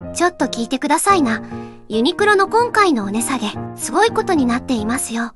ちょっと聞いてくださいな。ユニクロの今回のお値下げ、すごいことになっていますよ。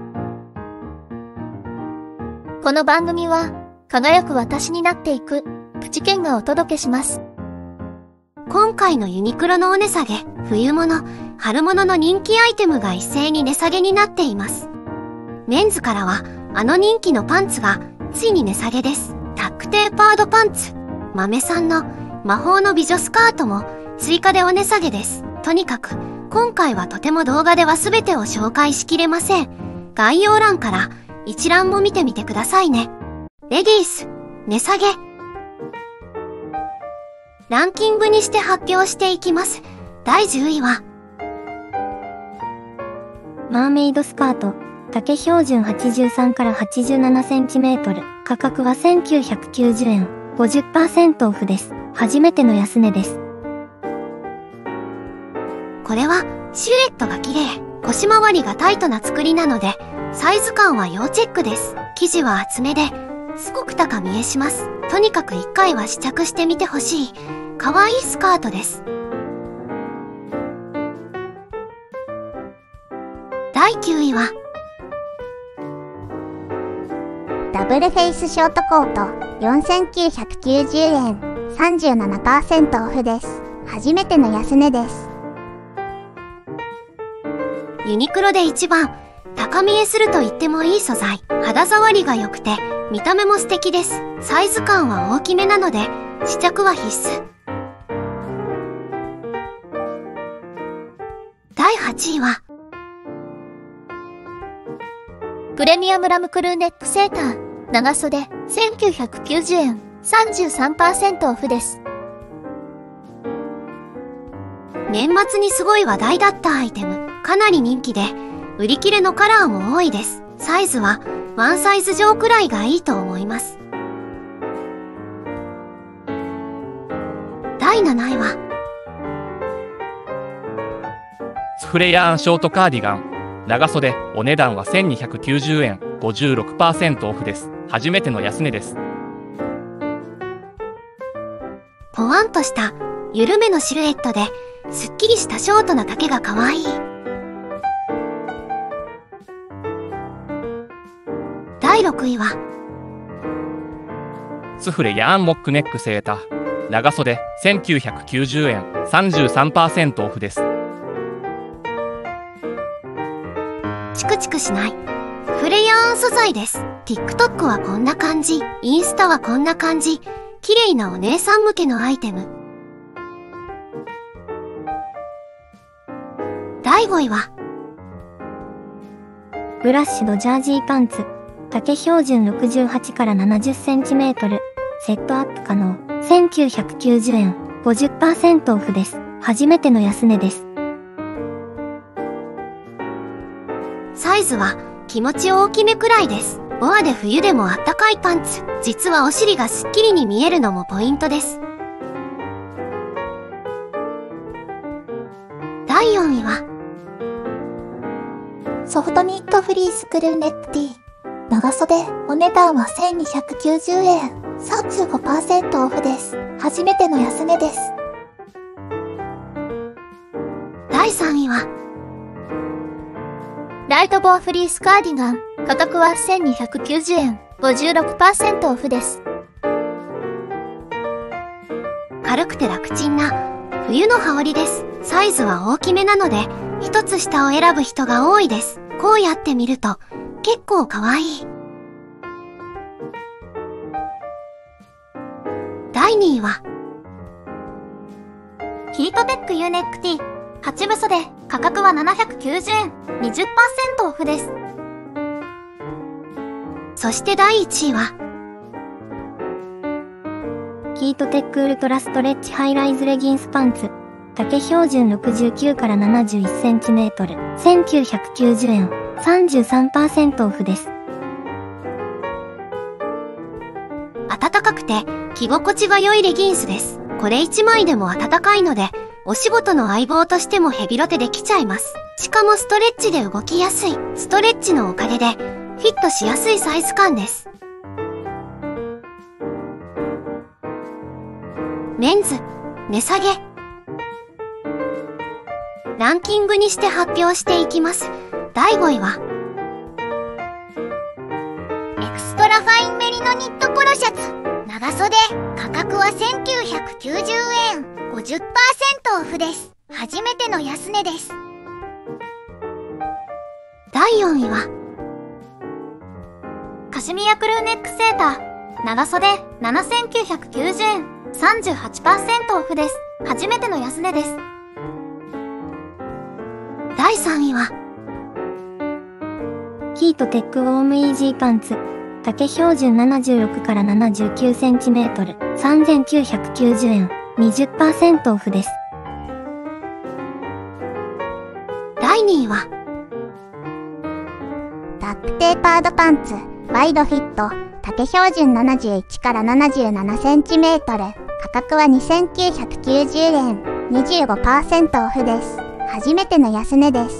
この番組は、輝く私になっていく、プチケンがお届けします。 今回のユニクロのお値下げ、冬物、春物の人気アイテムが一斉に値下げになっています。メンズからは、あの人気のパンツが、ついに値下げです。タックテーパードパンツ。豆さんの魔法の美女スカートも追加でお値下げです。とにかく、今回はとても動画では全てを紹介しきれません。概要欄から一覧も見てみてくださいね。レディース、値下げ。ランキングにして発表していきます。第10位は、 マーメイドスカート。丈標準83から87センチメートル。価格は1990円。50% オフです。初めての安値です。 これはシルエットが綺麗、腰回りがタイトな作りなので、サイズ感は要チェックです。生地は厚めで、すごく高見えします。とにかく一回は試着してみてほしい、可愛いスカートです。第9位は、 ダブルフェイスショートコート4990円 37% オフです。初めての安値です。 ユニクロで一番高見えすると言ってもいい素材。肌触りが良くて見た目も素敵です。サイズ感は大きめなので試着は必須。第8位は、 プレミアムラムクルーネックセーター。長袖1990円 33% オフです。 年末にすごい話題だったアイテム。かなり人気で、売り切れのカラーも多いです。サイズはワンサイズ上くらいがいいと思います。第7位は、 スフレヤーンショートカーディガン。長袖、お値段は1290円。56% オフです。初めての安値です。 ポワンとした緩めのシルエットで、すっきりしたショートな丈が可愛い。第6位は、 スフレヤーンモックネックセーター。長袖1990円 33% オフです。 チクチクしないフレヤーン素材です。 TikTok はこんな感じ、インスタはこんな感じ。綺麗なお姉さん向けのアイテム。第5位は、 ブラッシュドジャージーパンツ。丈標準68から70センチメートル。セットアップ可能。1990円。50% オフです。初めての安値です。 サイズは気持ち大きめくらいです。ボアで冬でもあったかいパンツ。実はお尻がすっきりに見えるのもポイントです。第4位は、 ソフトニットフリースクルーネックティー。長袖、お値段は1290円。35% オフです。初めての安値です。 第3位は、 ライトボアフリースカーディガン。価格は1290円。56% オフです。 軽くて楽ちんな冬の羽織です。サイズは大きめなので、一つ下を選ぶ人が多いです。こうやって見ると、結構可愛い。第2位は、 ヒートテック U ネックティー。8分袖、価格は790円。20% オフです。 そして第1位は、 ヒートテックウルトラストレッチハイライズレギンスパンツ。丈標準69から71センチメートル。1990円。33% オフです。 暖かくて着心地が良いレギンスです。これ1枚でも暖かいので、お仕事の相棒としてもヘビロテできちゃいます。しかもストレッチで動きやすい。ストレッチのおかげで、フィットしやすいサイズ感です。メンズ、値下げ。 ランキングにして発表していきます。第5位は、 エクストラファインメリノニットポロシャツ長袖、価格は1990円、50% オフです。初めての安値です。 第4位は、 カシミヤクルーネックセーター長袖7990円、38% オフです。初めての安値です。 第3位は、 ヒートテックウォームイージーパンツ丈標準76から 79cm 3990円 20% オフです。 第2位は、 タップテーパードパンツワイドフィット丈標準71から 77cm 価格は2990円 25% オフです。初めての安値です。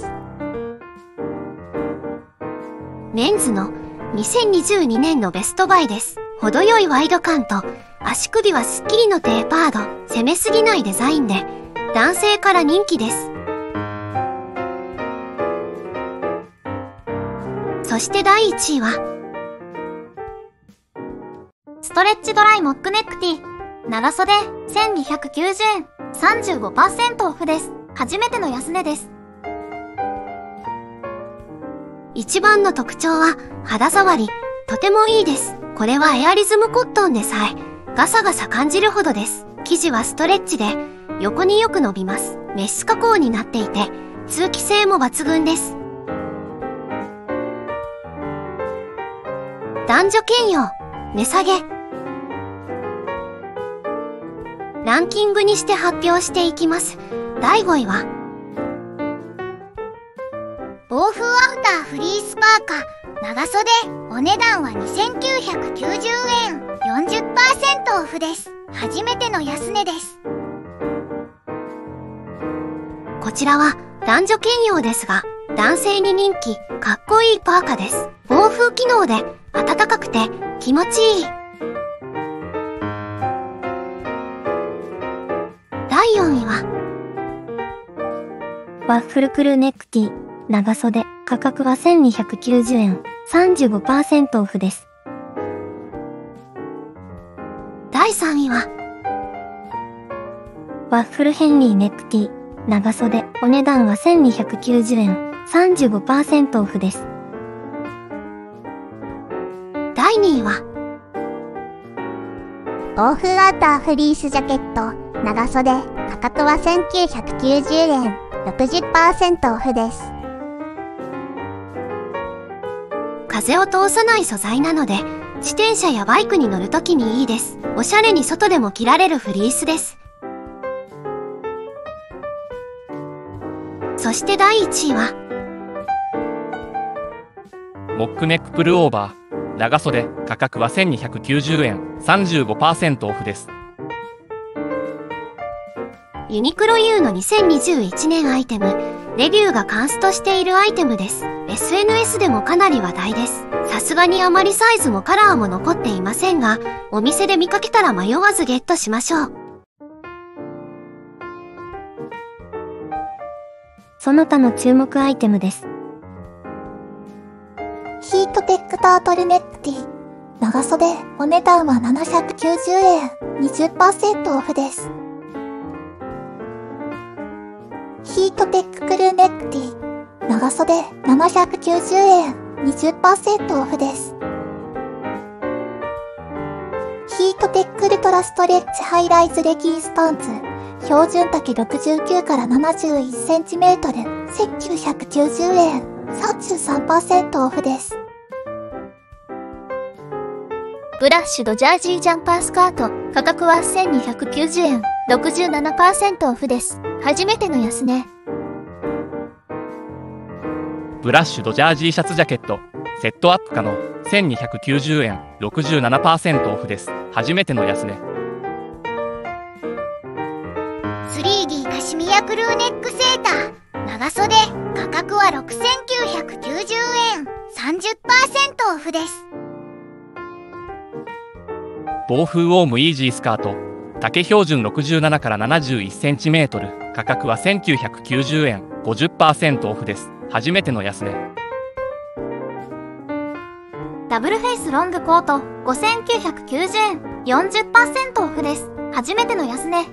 メンズの2022年のベストバイです。程よいワイド感と足首はスッキリのテーパード、攻めすぎないデザインで男性から人気です。そして第1位は、 ストレッチドライモックネックティ長袖1290円、35% オフです。初めての安値です。 一番の特徴は肌触り、とてもいいです。これはエアリズムコットンでさえガサガサ感じるほどです。生地はストレッチで横によく伸びます。メッシュ加工になっていて通気性も抜群です。男女兼用値下げランキングにして発表していきます。第5位は、 防風アフターフリースパーカー長袖、お値段は2990円、40% オフです。初めての安値です。 こちらは男女兼用ですが男性に人気、かっこいいパーカです。防風機能で暖かくて気持ちいい。第4位は、 ワッフルクルーネックティ長袖価格は1290円 35% オフです。 第3位は、 ワッフルヘンリーネックティ長袖お値段は1290円 35% オフです。 第2位は、 防風アウターフリースジャケット長袖価格は1990円 60% オフです。 風を通さない素材なので自転車やバイクに乗るときにいいです。おしゃれに外でも着られるフリースです。そして第1位は、 モックネックプルオーバー長袖価格は1290円 35% オフです。 ユニクロ U の2021年アイテム、レビューがカンストしているアイテムです。SNS でもかなり話題です。さすがにあまりサイズもカラーも残っていませんが、お店で見かけたら迷わずゲットしましょう。 その他の注目アイテムです。 ヒートテックタートルネックティ長袖お値段は790円 20% オフです。ヒートテッククルーネックティ長袖790円 20% オフです。ヒートテックウルトラストレッチハイライズレギンスパンツ標準丈69から 71cm 1990円 33% オフです。 ブラッシュドジャージージャンパースカート価格は1290円 67% オフです。初めての安値。 ブラッシュドジャージーシャツジャケットセットアップ可能1290円 67% オフです。初めての安値。 3D カシミヤクルーネックセーター長袖価格は6990円 30% オフです。 防風ウォームイージースカート丈標準67から71センチメートル、価格は1990円、50% オフです。初めての安値。 ダブルフェイスロングコート5990円、40% オフです。初めての安値。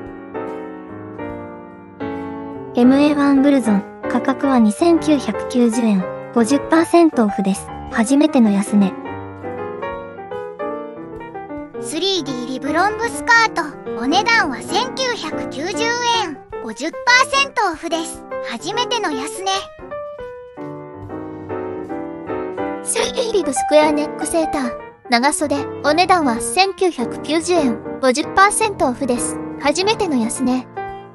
MA1 ブルゾン、価格は2990円、50% オフです。初めての安値。 3D リブロングスカート、お値段は1990円、50% オフです。初めての安値。 3D リブスクエアネックセーター、長袖、お値段は1990円、50% オフです。初めての安値。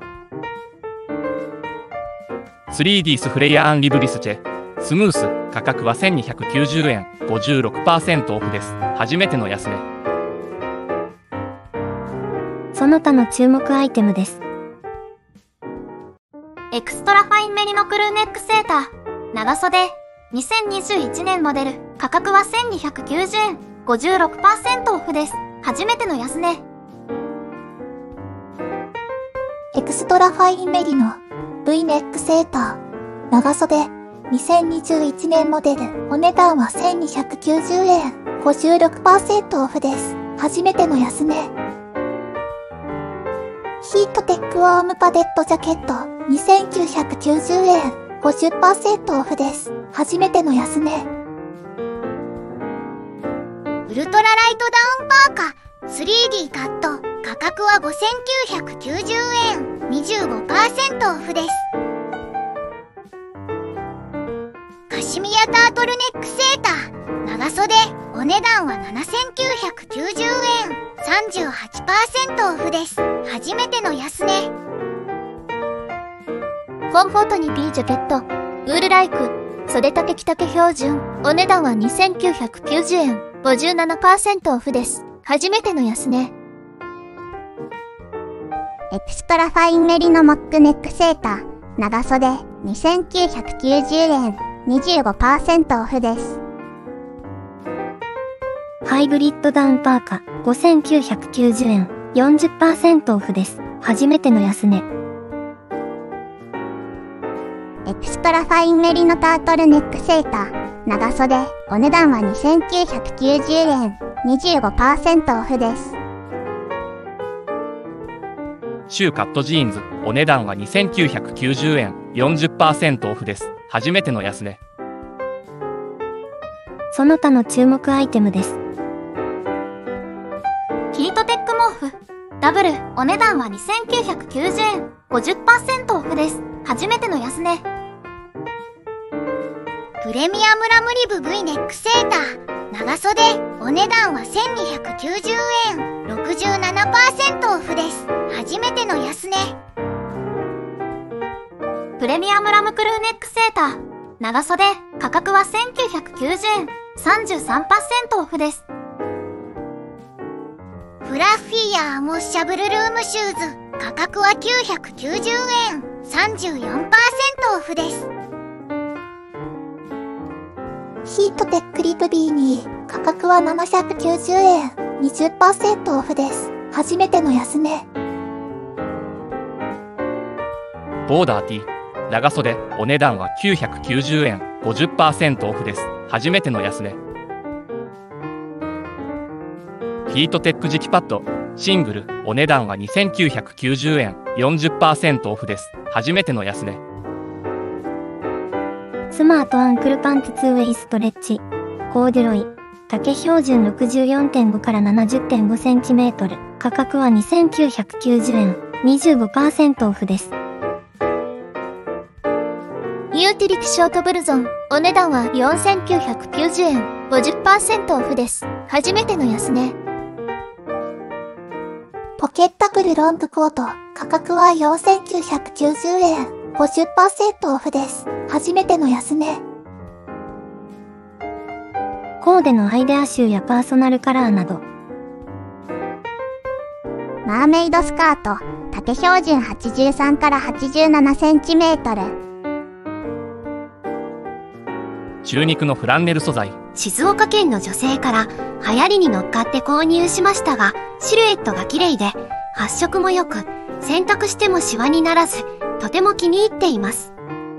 3D スフレイアンリブリスチェ、スムース、価格は1290円、56% オフです。初めての安値。 その他の注目アイテムです。 エクストラファインメリノクルーネックセーター、長袖、2021年モデル、価格は1290円、56% オフです。初めての安値。 エクストラファインメリノ V ネックセーター、長袖、2021年モデル、お値段は1290円、56% オフです。初めての安値。ヒートテックウォームパデットジャケット、2990円、50% オフです。初めての安値。 ウルトラライトダウンパーカ 3D カット、価格は5990円、25% オフです。カシミヤタートルネックセーター、長袖、お値段は7990円、38% オフです。初めての安値。 コンフォートに P ジャケット、ウールライク、袖丈着丈標準、お値段は2990円、57% オフです。初めての安値。 エクストラファインメリノモックネックセーター、長袖、2990円、25% オフです。 ハイブリッドダウンパーカ、5990円、40% オフです。初めての安値。 エクストラファインメリノタートルネックセーター、長袖、お値段は2990円、25% オフです。 シューカットジーンズ、お値段は2990円、40% オフです。初めての安値。 その他の注目アイテムです。 ヒートテック毛布、ダブル、お値段は2990円、50% オフです。初めての安値。 プレミアムラムリブ V ネックセーター、長袖、お値段は1290円、67% オフです。初めての安値。 プレミアムラムクルーネックセーター、長袖、価格は1990円、33% オフです。 フラッフィーアーモッシャブルルームシューズ、価格は990円、34% オフです。 ヒートテックリブビーニー、価格は790円、20% オフです。初めての安値。 ボーダー T、長袖、お値段は990円、50% オフです。初めての安値。ヒートテック磁気パッド、シングル、お値段は2990円、40% オフです。初めての安値。 スマートアンクルパンツ 2way ストレッチ、コーデュロイ、丈標準 64.5 から 70.5 センチメートル、価格は2990円、25% オフです。 ユーティリティショートブルゾン、お値段は4990円、50% オフです。初めての安値。 ポケッタグルロングコート、価格は4990円、50% オフです。初めての安値。 コーデのアイデア集やパーソナルカラーなど。 マーメイドスカート、丈標準83から87センチメートル。 中肉のフランネル素材。 静岡県の女性から流行りに乗っかって購入しましたが、シルエットが綺麗で発色も良く、洗濯してもシワにならず、とても気に入っています。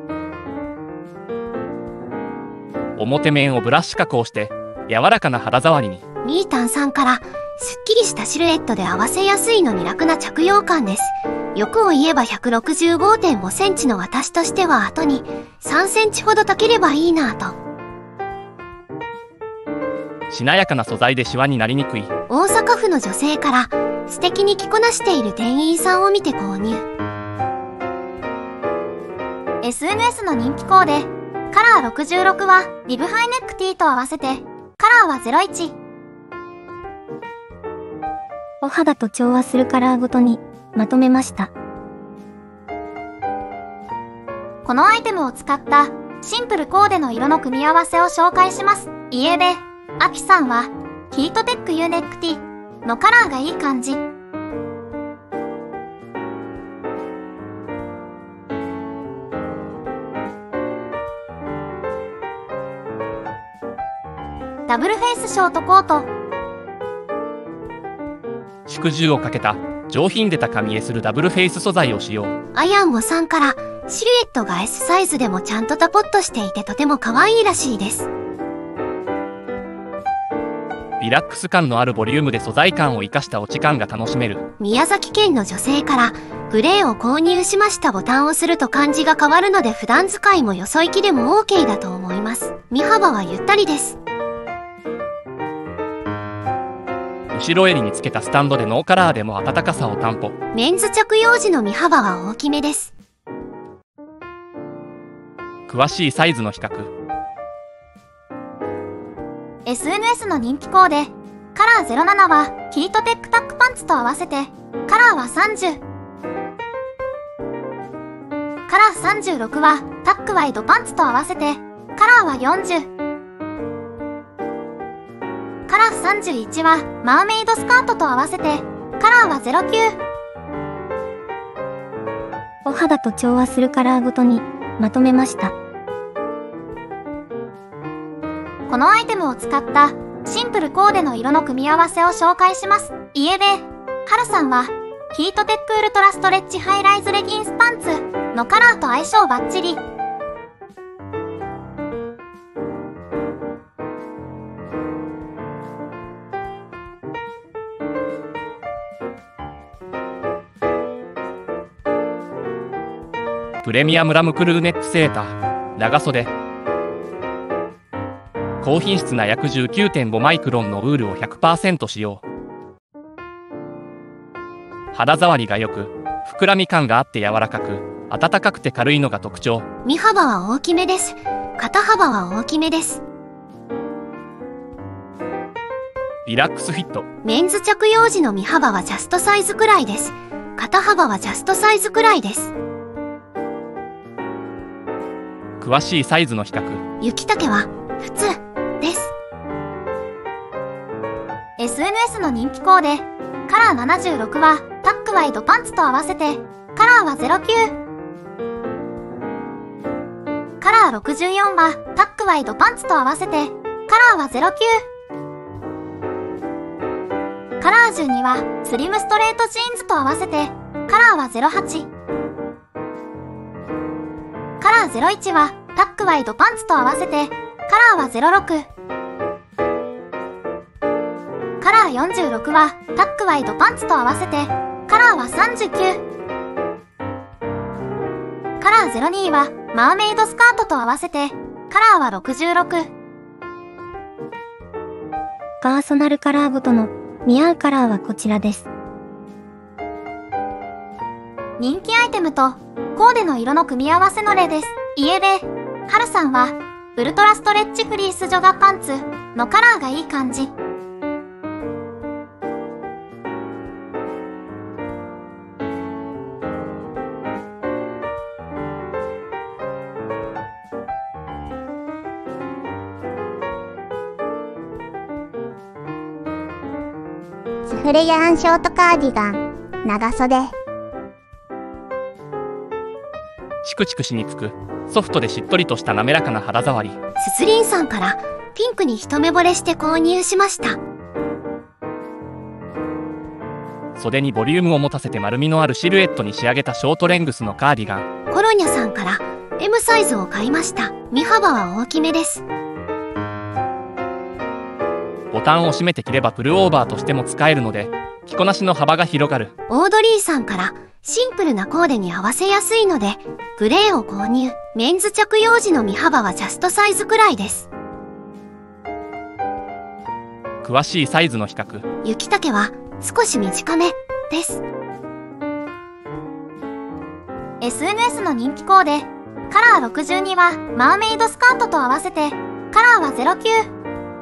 表面をブラッシュ加工して柔らかな肌触りに。 みーたんさんから、すっきりしたシルエットで合わせやすいのに楽な着用感です。欲を言えば 165.5 センチの私としては後に3センチほど丈ければいいなぁと。 しなやかな素材でシワになりにくい。 大阪府の女性から素敵に着こなしている店員さんを見て購入。 SNS の人気コーデ、カラー66はリブハイネック T と合わせて、カラーは01。 お肌と調和するカラーごとにまとめました。 このアイテムを使ったシンプルコーデの色の組み合わせを紹介します。家で、アキさんはヒートテック U ネック T のカラーがいい感じ。ダブルフェイスショートコート。 祝重をかけた上品で高見えするダブルフェイス素材を使用。 アヤンモさんから、シルエットが S サイズでもちゃんとタポッとしていてとても可愛いらしいです。 リラックス感のあるボリュームで素材感を生かした落ち感が楽しめる。 宮崎県の女性から、グレーを購入しました。ボタンを押すると感じが変わるので普段使いもよそ行きでも OK だと思います。身幅はゆったりです。 後ろ襟につけたスタンドでノーカラーでも暖かさを担保。 メンズ着用時の身幅は大きめです。 詳しいサイズの比較。 SNS の人気コーデ、カラー07はヒートテックタックパンツと合わせて、カラーは30。カラー36はタックワイドパンツと合わせて、カラーは40。カラー31はマーメイドスカートと合わせて、カラーは09。 お肌と調和するカラーごとにまとめました。 このアイテムを使ったシンプルコーデの色の組み合わせを紹介します。家で、はるさんはヒートテックウルトラストレッチハイライズレギンスパンツのカラーと相性バッチリ。 プレミアムラムクルーネックセーター長袖。高品質な約 19.5 マイクロンのウールを 100% 使用。肌触りが良く、膨らみ感があって柔らかく、暖かくて軽いのが特徴。 身幅は大きめです。肩幅は大きめです。 リラックスフィット。 メンズ着用時の身幅はジャストサイズくらいです。肩幅はジャストサイズくらいです。 詳しいサイズの比較。 雪丈は普通です。 SNS の人気コーデ、カラー76はタックワイドパンツと合わせて、カラーは09。カラー64はタックワイドパンツと合わせて、カラーは09。カラー12はスリムストレートジーンズと合わせて、カラーは08。カラー01はタックワイドパンツと合わせて、カラーは06。カラー46はタックワイドパンツと合わせて、カラーは39。カラー02はマーメイドスカートと合わせて、カラーは66。 パーソナルカラーごとの似合うカラーはこちらです。 人気アイテムとコーデの色の組み合わせの例です。家で、はるさんはウルトラストレッチフリースジョガパンツのカラーがいい感じ。 スフレヤーンショートカーディガン長袖。 チクチクしにくく、ソフトでしっとりとした滑らかな肌触り。 すすりんさんからピンクに一目惚れして購入しました。 袖にボリュームを持たせて丸みのあるシルエットに仕上げたショートレングスのカーディガン。 コロニャさんから M サイズを買いました。身幅は大きめです。 ボタンを閉めて着ればプルオーバーとしても使えるので、着こなしの幅が広がる。 オードリーさんからシンプルなコーデに合わせやすいのでグレーを購入。メンズ着用時の身幅はジャストサイズくらいです。 詳しいサイズの比較。 雪丈は少し短めです。 SNS の人気コーデカラー62はマーメイドスカートと合わせてカラーは09、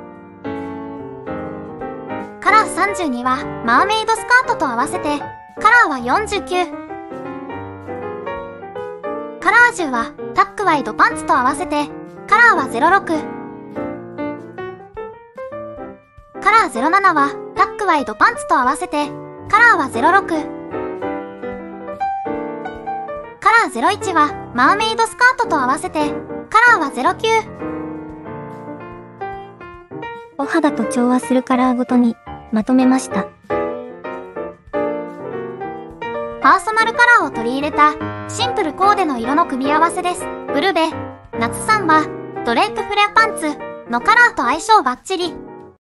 カラー32はマーメイドスカートと合わせてカラーは49、カラー10はタックワイドパンツと合わせてカラーは06、カラー07はタックワイドパンツと合わせてカラーは06、カラー01はマーメイドスカートと合わせてカラーは09。 お肌と調和するカラーごとにまとめました。 パーソナルカラーを取り入れたシンプルコーデの色の組み合わせです。ブルベ、夏さんはドレープフレアパンツのカラーと相性バッチリ。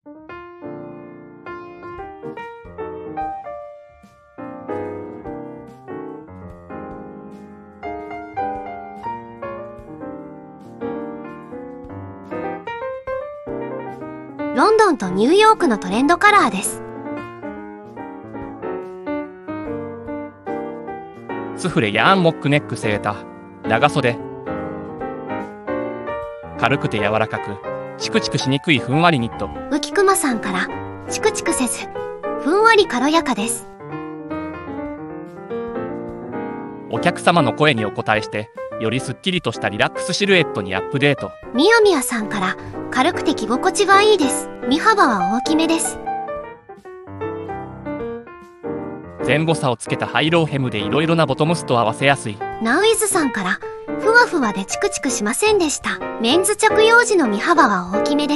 ロンドンとニューヨークのトレンドカラーです。 スフレヤーンモックネックセーター。長袖。軽くて柔らかく、チクチクしにくいふんわりニット。 浮くまさんからチクチクせず、ふんわり軽やかです。 お客様の声にお応えして、よりすっきりとしたリラックスシルエットにアップデート。 みやみやさんから軽くて着心地がいいです。身幅は大きめです。 前後差をつけたハイローヘムでいろいろなボトムスと合わせやすい。 ナウイズさんからふわふわでチクチクしませんでした。メンズ着用時の身幅は大きめです。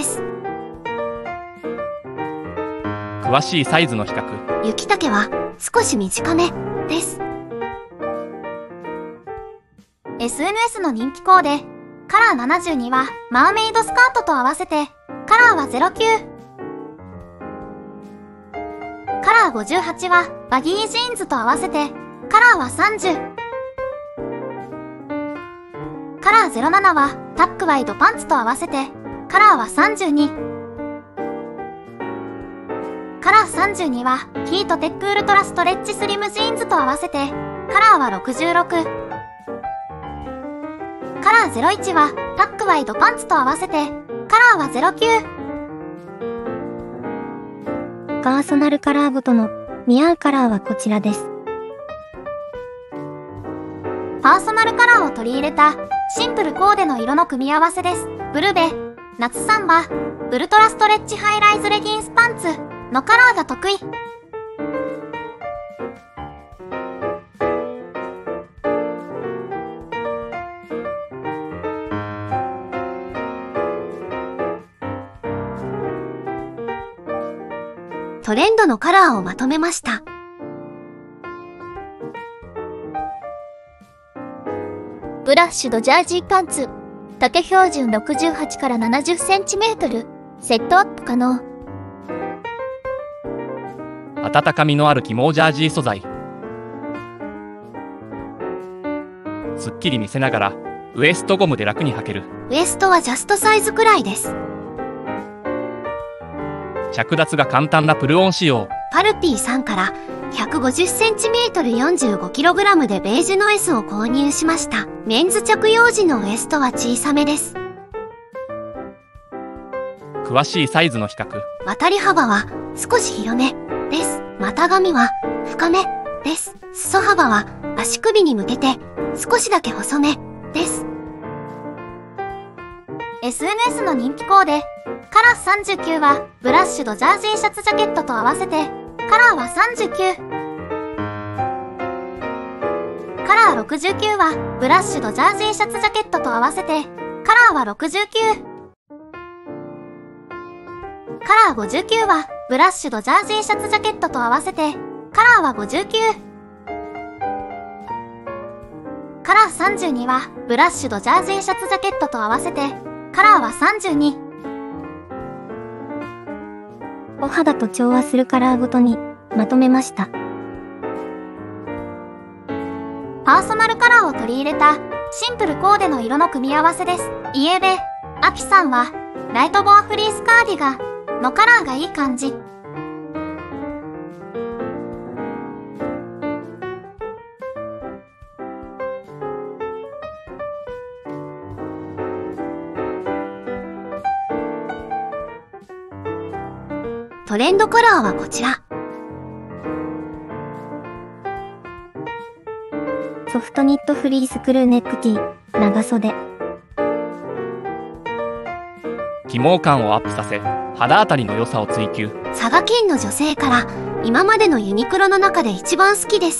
詳しいサイズの比較。 雪丈は少し短めです。 SNS の人気コーデカラー72はマーメイドスカートと合わせてカラーは09、カラー58はバギージーンズと合わせてカラーは30、カラー07はタックワイドパンツと合わせてカラーは32、カラー32はヒートテックウルトラストレッチスリムジーンズと合わせてカラーは66、カラー01はタックワイドパンツと合わせてカラーは09。 パーソナルカラーごとの似合うカラーはこちらです。 パーソナルカラーを取り入れたシンプルコーデの色の組み合わせです。ブルベ、夏さんはウルトラストレッチハイライズレギンスパンツのカラーが得意。 トレンドのカラーをまとめました。 ブラッシュドジャージーパンツ。丈標準68から70センチメートル。セットアップ可能。 温かみのある起毛ジャージー素材。すっきり見せながらウエストゴムで楽に履ける。 ウエストはジャストサイズくらいです。 着脱が簡単なプルオン仕様。 パルピーさんから150センチメートル 45kg でベージュの S を購入しました。メンズ着用時のウエストは小さめです。 詳しいサイズの比較。 渡り幅は少し広めです。股上は深めです。裾幅は足首に向けて少しだけ細めです。 SNS の人気コーデカラー39はブラッシュドジャージーシャツジャケットと合わせてカラーは39、 カラー69はブラッシュドジャージーシャツジャケットと合わせて、カラーは69。カラー59はブラッシュドジャージーシャツジャケットと合わせて、カラーは59。カラー32はブラッシュドジャージーシャツジャケットと合わせて、カラーは32。 お肌と調和するカラーごとにまとめました。 パーソナルカラーを取り入れたシンプルコーデの色の組み合わせです。イエベ、アキさんはライトボアフリースカーディガンのカラーがいい感じ。 トレンドカラーはこちら。 ソフトニットフリースクルーネックティー、長袖。 起毛感をアップさせ、肌当たりの良さを追求。 佐賀県の女性から今までのユニクロの中で一番好きです。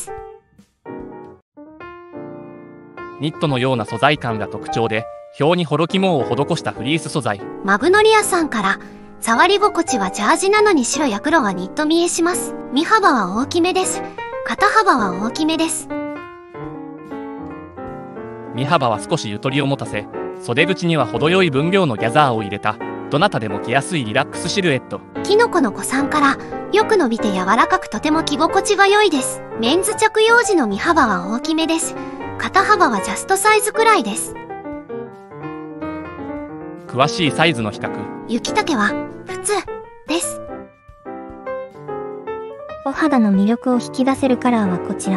ニットのような素材感が特徴で、表にホロ肝を施したフリース素材。 マグノリアさんから触り心地はジャージなのに白や黒はニット見えします。身幅は大きめです。肩幅は大きめです。 身幅は少しゆとりを持たせ、袖口には程よい分量のギャザーを入れた、どなたでも着やすいリラックスシルエット。 キノコの子さんから、よく伸びて柔らかくとても着心地が良いです。メンズ着用時の身幅は大きめです。肩幅はジャストサイズくらいです。 詳しいサイズの比較。 雪丈は普通です。 お肌の魅力を引き出せるカラーはこちら。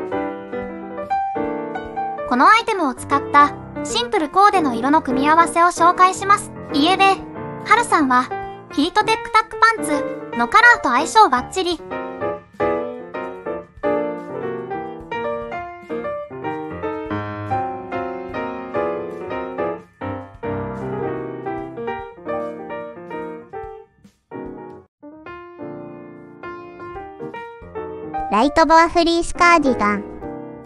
このアイテムを使ったシンプルコーデの色の組み合わせを紹介します。イエベ、ハルさんはヒートテックタックパンツのカラーと相性バッチリ。 ライトボアフリースカーディガン。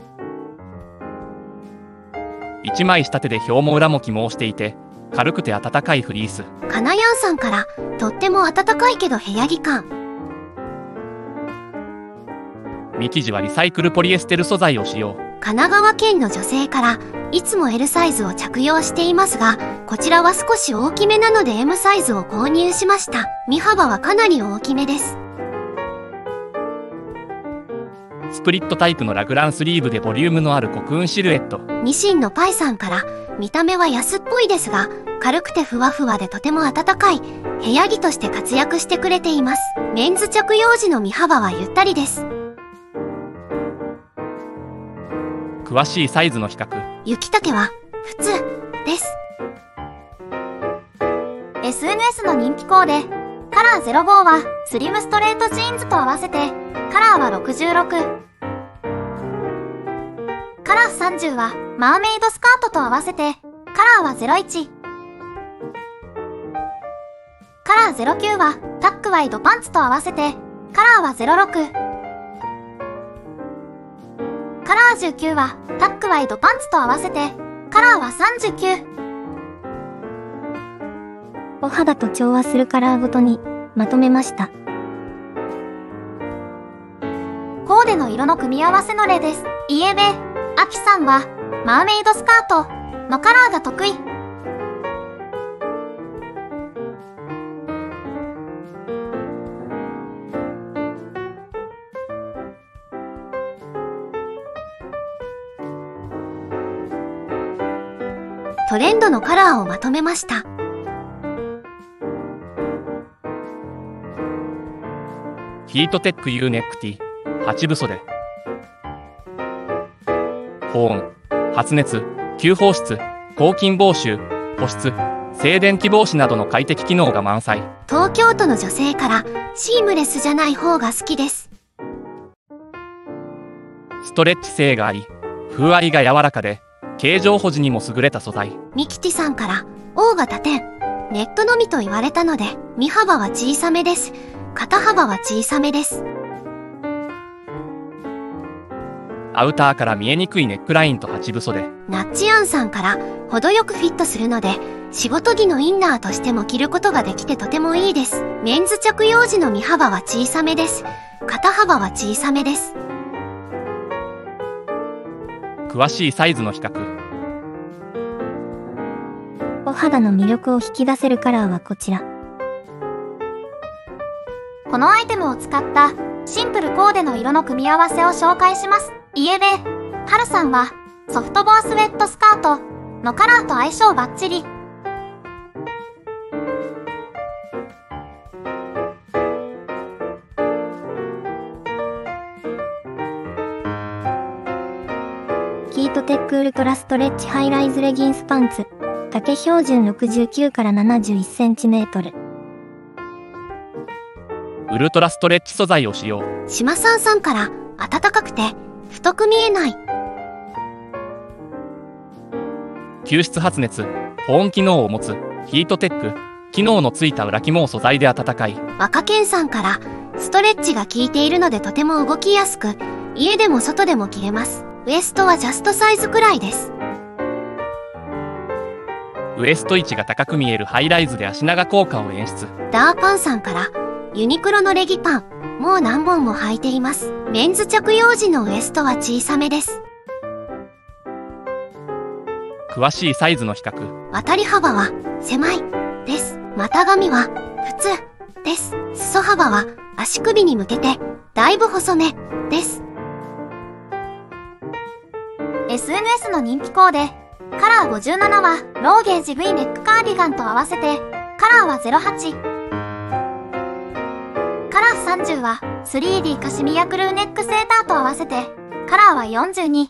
1枚仕立てで表も裏も起毛していて、軽くて暖かいフリース。 かなやんさんから、とっても暖かいけど部屋着感。 身生地はリサイクルポリエステル素材を使用。 神奈川県の女性から、いつも L サイズを着用していますが、こちらは少し大きめなので M サイズを購入しました。身幅はかなり大きめです。 スプリットタイプのラグランスリーブでボリュームのあるコクーンシルエット。 ニシンのパイさんから、見た目は安っぽいですが、軽くてふわふわでとても暖かい、部屋着として活躍してくれています。メンズ着用時の身幅はゆったりです。 詳しいサイズの比較。 雪丈は普通です。 SNS の人気コーデ、カラー05はスリムストレートジーンズと合わせて、カラーは66。カラー30はマーメイドスカートと合わせて、カラーは01。カラー09はタックワイドパンツと合わせて、カラーは06。カラー19はタックワイドパンツと合わせて、カラーは39。 お肌と調和するカラーごとにまとめました。 コーデの色の組み合わせの例です。イエベ、アキさんはマーメイドスカートのカラーが得意。 トレンドのカラーをまとめました。 ヒートテック U ネックティ8分袖。保温、発熱、吸放湿、抗菌防臭、保湿、静電気防止などの快適機能が満載。 東京都の女性から、シームレスじゃない方が好きです。 ストレッチ性があり、風合いが柔らかで、形状保持にも優れた素材。 ミキティさんから、大型店、ネットのみと言われたので、身幅は小さめです。肩幅は小さめです。 アウターから見えにくいネックラインと8分袖。 ナッチアンさんから程よくフィットするので、仕事着のインナーとしても着ることができてとてもいいです。メンズ着用時の身幅は小さめです。肩幅は小さめです。 詳しいサイズの比較。 お肌の魅力を引き出せるカラーはこちら。 このアイテムを使ったシンプルコーデの色の組み合わせを紹介します。家で、はるさんはソフトボアスウェットスカートのカラーと相性バッチリ。 ヒートテックウルトラストレッチハイライズレギンスパンツ。丈標準69から71センチメートル。 ウルトラストレッチ素材を使用。 島さんさんから暖かくて太く見えない。 吸湿発熱、保温機能を持つヒートテック。機能のついた裏肝を素材で暖かい。 若健さんからストレッチが効いているのでとても動きやすく、家でも外でも着れます。ウエストはジャストサイズくらいです。 ウエスト位置が高く見えるハイライズで足長効果を演出。 ダーパンさんからユニクロのレギパン、もう何本も履いています。メンズ着用時のウエストは小さめです。 詳しいサイズの比較。 渡り幅は狭いです。股上は普通です。裾幅は足首に向けてだいぶ細めです。 SNS の人気コーデ、カラー57はローゲージ V ネックカーディガンと合わせてカラーは08。カラー30は 3D カシミヤクルーネックセーターと合わせてカラーは42。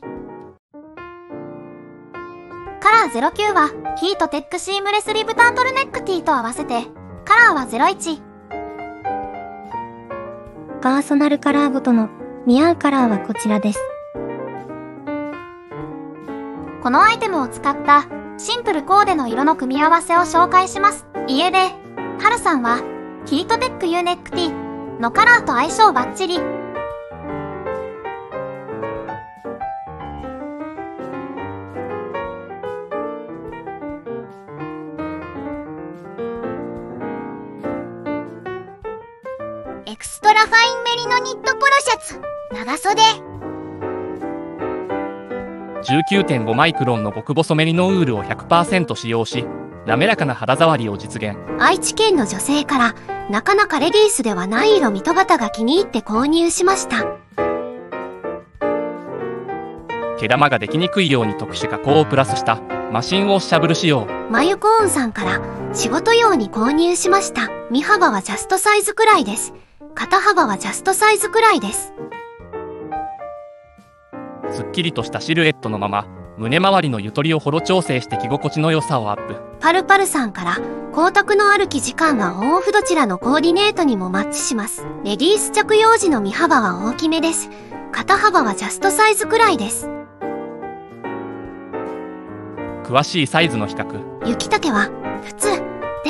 カラー09はヒートテックシームレスリブタートルネックティーと合わせてカラーは01。 パーソナルカラーごとの似合うカラーはこちらです。 このアイテムを使ったシンプルコーデの色の組み合わせを紹介します。家で、はるさんはヒートテック U ネックティーのカラーと相性バッチリ。 エクストラファインメリのニットポロシャツ、長袖。 19.5 マイクロンの極細メリノウールを 100% 使用し、滑らかな肌触りを実現。 愛知県の女性から、なかなかレディースではない色糸型が気に入って購入しました。 毛玉ができにくいように特殊加工をプラスしたマシンウォッシャブル仕様。 マユコーンさんから仕事用に購入しました。身幅はジャストサイズくらいです。肩幅はジャストサイズくらいです。 すっきりとしたシルエットのまま、胸周りのゆとりをほど調整して着心地の良さをアップ。 パルパルさんから光沢のある生地感がオンオフどちらのコーディネートにもマッチします。レディース着用時の身幅は大きめです。肩幅はジャストサイズくらいです。 詳しいサイズの比較。 雪丈は普通です。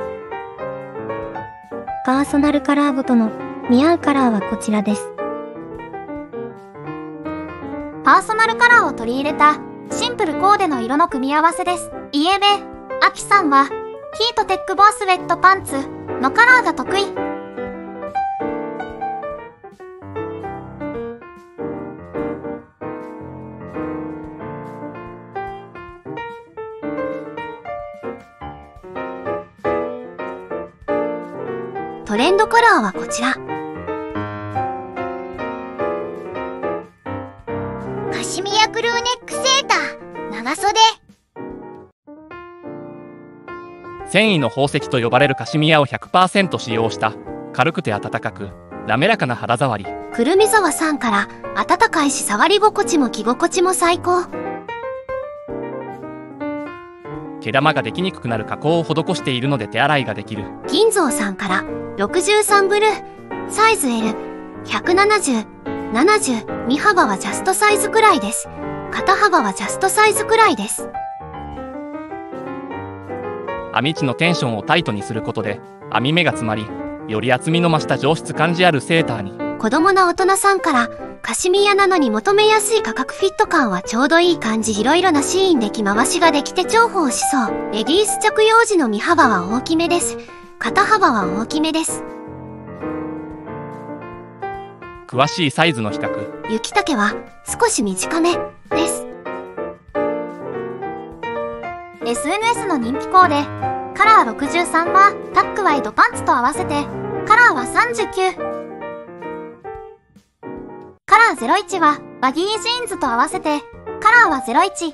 パーソナルカラーごとの似合うカラーはこちらです。 パーソナルカラーを取り入れたシンプルコーデの色の組み合わせです。家で、アキさんはヒートテックボアスウェットパンツのカラーが得意。 トレンドカラーはこちら。 カシミヤクルーネックセーター、長袖。 繊維の宝石と呼ばれるカシミヤを 100% 使用した軽くて暖かく滑らかな肌触り。 くるみざわさんから暖かいし触り心地も着心地も最高。 毛玉ができにくくなる加工を施しているので手洗いができる。 銀蔵さんから63ブルーサイズ L170、70、身幅はジャストサイズくらいです。肩幅はジャストサイズくらいです。 編み地のテンションをタイトにすることで編み目が詰まり、より厚みの増した上質感じあるセーターに。 子供な大人さんからカシミヤなのに求めやすい価格フィット感はちょうどいい感じ。いろいろなシーンで着回しができて重宝しそう。レディース着用時の身幅は大きめです。肩幅は大きめです。 詳しいサイズの比較。 雪丈は少し短めです。 SNS の人気コーデ、カラー63はタックワイドパンツと合わせて、カラーは39。カラー01はバギージーンズと合わせて、カラーは01。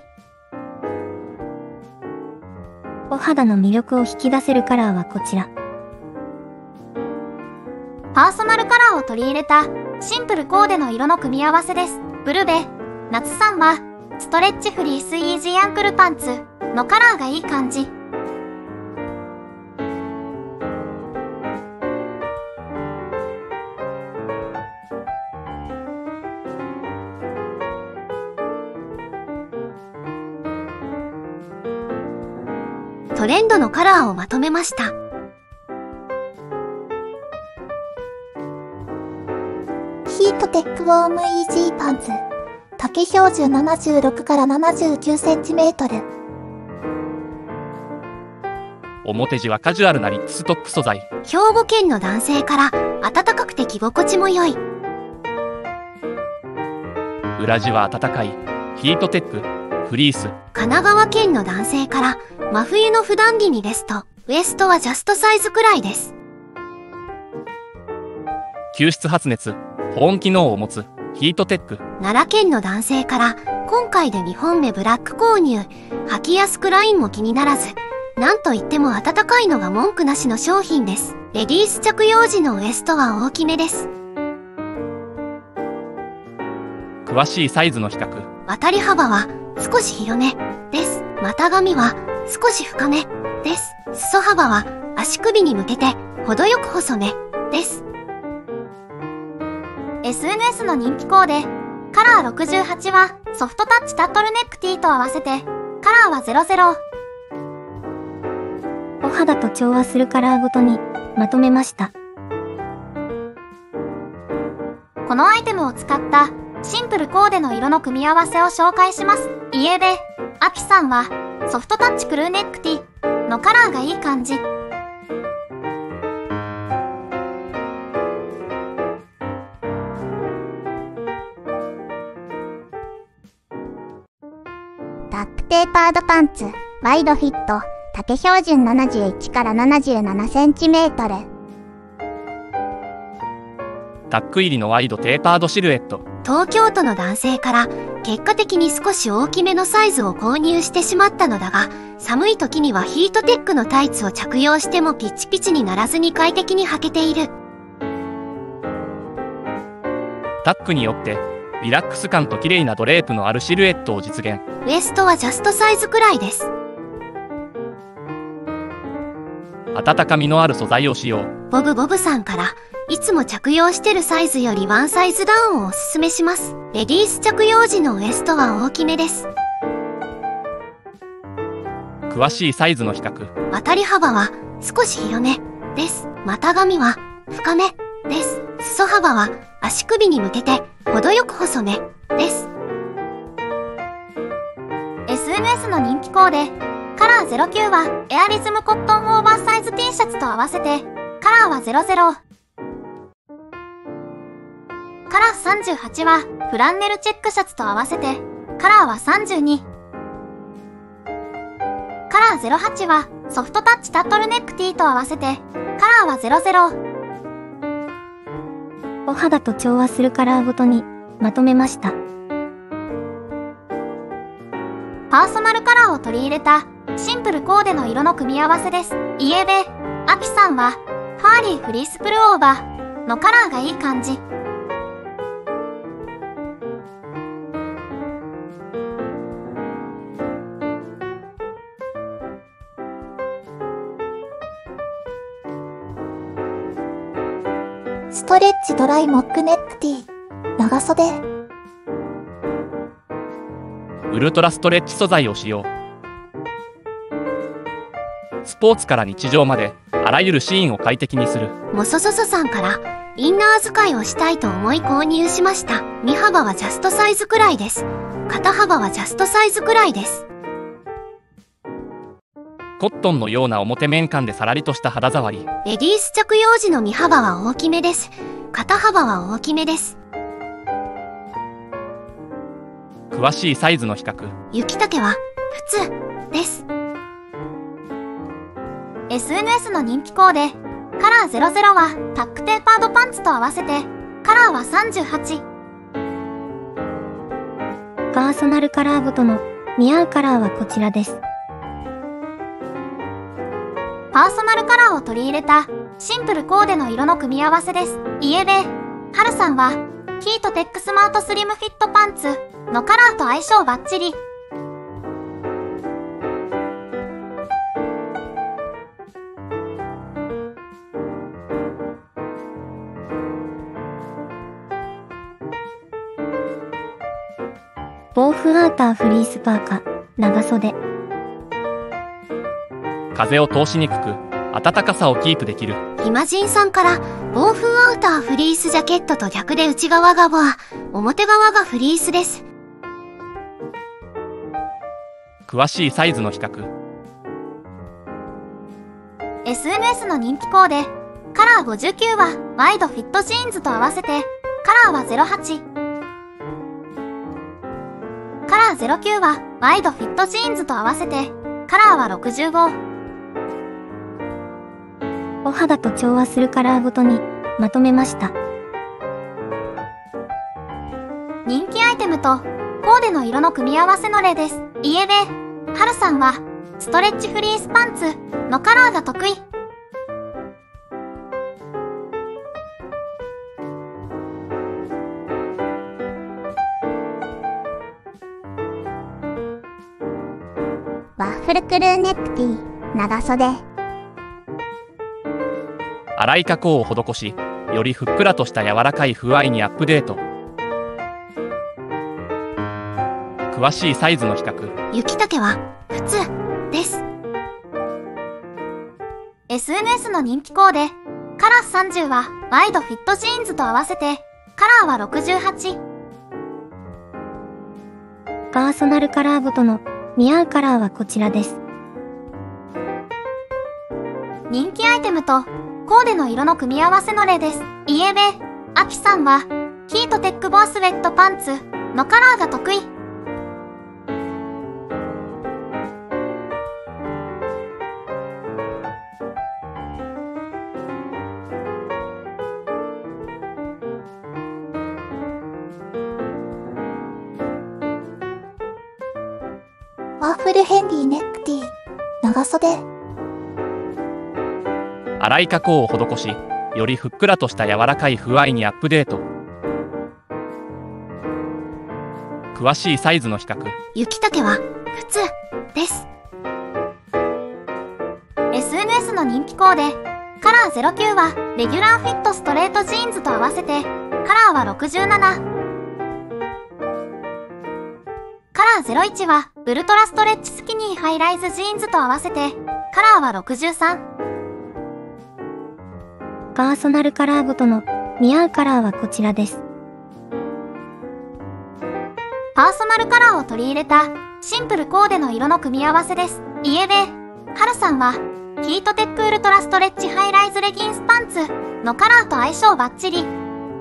お肌の魅力を引き出せるカラーはこちら。 パーソナルカラーを取り入れたシンプルコーデの色の組み合わせです。ブルベ、夏さんはストレッチフリースイージーアンクルパンツのカラーがいい感じ。 トレンドのカラーをまとめました。 ヒートテックウォームイージーパンツ。丈標準76から79センチメートル。 表地はカジュアルなリッツストック素材。 兵庫県の男性から暖かくて着心地も良い。 裏地は暖かいヒートテックフリース。 神奈川県の男性から真冬の普段着にベスト。ウエストはジャストサイズくらいです。 吸湿発熱保温機能を持つヒートテック。 奈良県の男性から今回で2本目ブラック購入。履きやすくラインも気にならず、なんといっても暖かいのが文句なしの商品です。レディース着用時のウエストは大きめです。 詳しいサイズの比較。 渡り幅は少し広めです。股上は少し深めです。裾幅は足首に向けて程よく細めです。 SNS の人気コーデ、カラー68はソフトタッチタットルネック T と合わせて、カラーは00。 お肌と調和するカラーごとにまとめました。 このアイテムを使ったシンプルコーデの色の組み合わせを紹介します。家で、アピさんはソフトタッチクルーネック T のカラーがいい感じ。 タップテーパードパンツ、ワイドフィット、丈標準71から77センチメートル。 タック入りのワイドテーパードシルエット。 東京都の男性から結果的に少し大きめのサイズを購入してしまったのだが、寒い時にはヒートテックのタイツを着用してもピチピチにならずに快適に履けている。 タックによってリラックス感と綺麗なドレープのあるシルエットを実現。 ウエストはジャストサイズくらいです。 温かみのある素材を使用。 ボブさんからいつも着用してるサイズよりワンサイズダウンをおすすめします。レディース着用時のウエストは大きめです。 詳しいサイズの比較。 渡り幅は少し広めです。股上は深めです。裾幅は足首に向けて程よく細めです。 SNS の人気コーデ、カラー09はエアリズムコットンオーバーサイズ T シャツと合わせて、カラーは00。カラー38はフランネルチェックシャツと合わせて、カラーは32。カラー08はソフトタッチタットルネック T と合わせて、カラーは00。 お肌と調和するカラーごとにまとめました。 パーソナルカラーを取り入れたシンプルコーデの色の組み合わせです。家で、アピさんはファーリーフリースプルオーバーのカラーがいい感じ。 ストレッチドライモックネック T。長袖。 ウルトラストレッチ素材を使用。スポーツから日常まであらゆるシーンを快適にする。 もそそそさんからインナー使いをしたいと思い購入しました。身幅はジャストサイズくらいです。肩幅はジャストサイズくらいです。 コットンのような表面感でさらりとした肌触り。 レディース着用時の身幅は大きめです。肩幅は大きめです。 詳しいサイズの比較。 雪丈は普通です。 SNS の人気コーデ、カラー00はタックテーパードパンツと合わせて、カラーは38。 パーソナルカラーごとの似合うカラーはこちらです。 パーソナルカラーを取り入れたシンプルコーデの色の組み合わせです。イエベ、ハルさんはヒートテックスマートスリムフィットパンツのカラーと相性バッチリ。 防風アウターフリースパーカ、長袖。 風を通しにくく、暖かさをキープできる。 イマジンさんから防風アウターフリースジャケットと逆で内側がボア、表側がフリースです。 詳しいサイズの比較。 SNS の人気コーデ、カラー59はワイドフィットジーンズと合わせて、カラーは08。カラー09はワイドフィットジーンズと合わせて、カラーは65。 お肌と調和するカラーごとにまとめました。 人気アイテムとコーデの色の組み合わせの例です。イエベ、ハルさんはストレッチフリースパンツのカラーが得意。 ワッフルクルーネックティー、長袖。 粗い加工を施し、よりふっくらとした柔らかい風合いにアップデート。詳しいサイズの比較。 雪丈は普通です。 SNS の人気コーデ、カラー30はワイドフィットジーンズと合わせて、カラーは68。 パーソナルカラーごとの似合うカラーはこちらです。 人気アイテムとコーデの色の組み合わせの例です。イエベ、アキさんはヒートテックボアスウェットパンツのカラーが得意。 ワッフルヘンリーネックティー、長袖。 粗い加工を施し、よりふっくらとした柔らかい風合いにアップデート。詳しいサイズの比較。 雪丈は普通です。 SNS の人気コーデ、カラー09はレギュラーフィットストレートジーンズと合わせて、カラーは67。カラー01はウルトラストレッチスキニーハイライズジーンズと合わせて、カラーは63。 パーソナルカラーごとの似合うカラーはこちらです。 パーソナルカラーを取り入れたシンプルコーデの色の組み合わせです。イエベ、ハルさんはヒートテックウルトラストレッチハイライズレギンスパンツのカラーと相性バッチリ。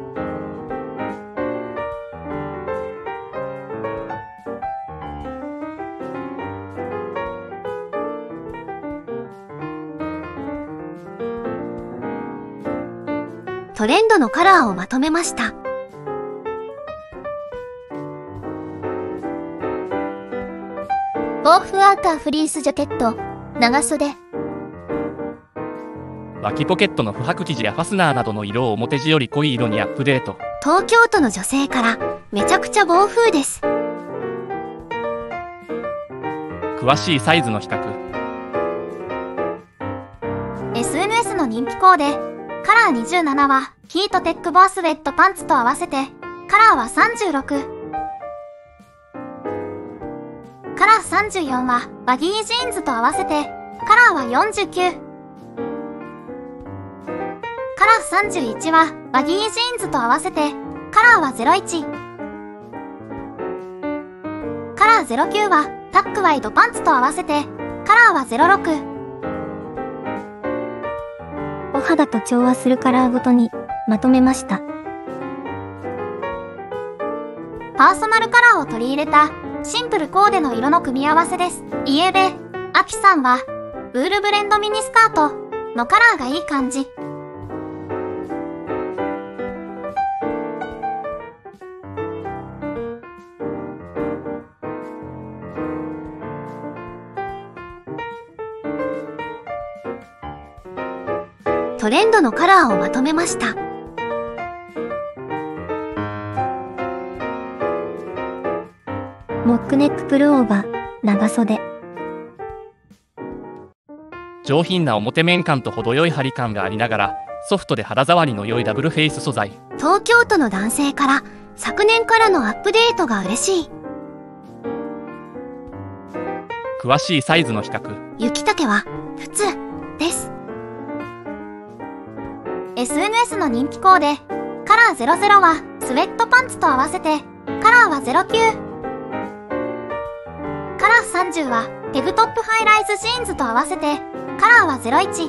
トレンドのカラーをまとめました。 防風アウターフリースジャケット、長袖。 脇ポケットの不白生地やファスナーなどの色を表地より濃い色にアップデート。 東京都の女性からめちゃくちゃ暴風です。 詳しいサイズの比較。 SNS の人気コーデ、カラー27はヒートテックボアスウェットパンツと合わせて、カラーは36。カラー34はバギージーンズと合わせて、カラーは49。カラー31はバギージーンズと合わせてカラーは01。カラー09はタックワイドパンツと合わせてカラーは06。 お肌と調和するカラーごとにまとめました。 パーソナルカラーを取り入れたシンプルコーデの色の組み合わせです。家で、アキさんはウールブレンドミニスカートのカラーがいい感じ。 トレンドのカラーをまとめました。 モックネックプルオーバー、長袖。 上品な表面感と程よい張り感がありながら、ソフトで肌触りの良いダブルフェイス素材。 東京都の男性から昨年からのアップデートが嬉しい。 詳しいサイズの比較。 雪丈は普通です。 SNS の人気コーデ、カラー00はスウェットパンツと合わせてカラーは09。カラー30はペグトップハイライズジーンズと合わせてカラーは01。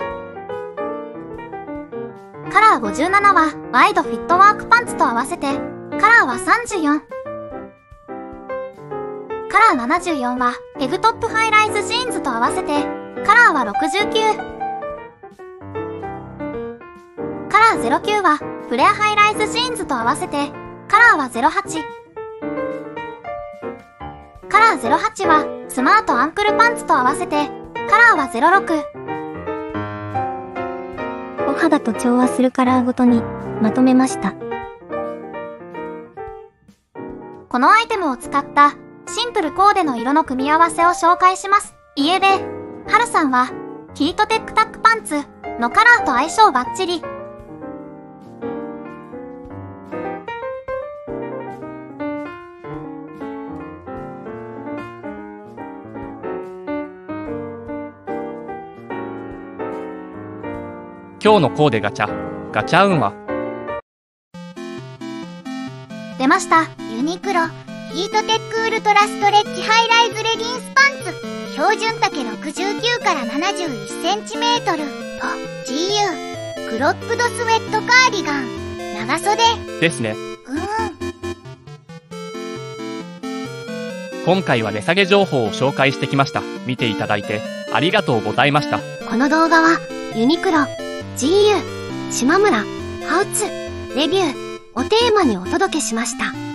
カラー57はワイドフィットワークパンツと合わせてカラーは34。カラー74はペグトップハイライズジーンズと合わせてカラーは69。カラー09はフレアハイライズジーンズと合わせてカラーは08。カラー08はスマートアンクルパンツと合わせてカラーは06。 お肌と調和するカラーごとにまとめました。 このアイテムを使ったシンプルコーデの色の組み合わせを紹介します。家で、はるさんはヒートテックタックパンツのカラーと相性バッチリ。 今日のコーデガチャ運は出ました。 ユニクロヒートテックウルトラストレッチハイライズレギンスパンツ標準丈69から71センチメートルと GU クロップドスウェットカーディガン長袖ですね。今回は値下げ情報を紹介してきました。見ていただいてありがとうございました。 この動画はユニクロ、GU、島村、ハウツ、レビューをテーマにお届けしました。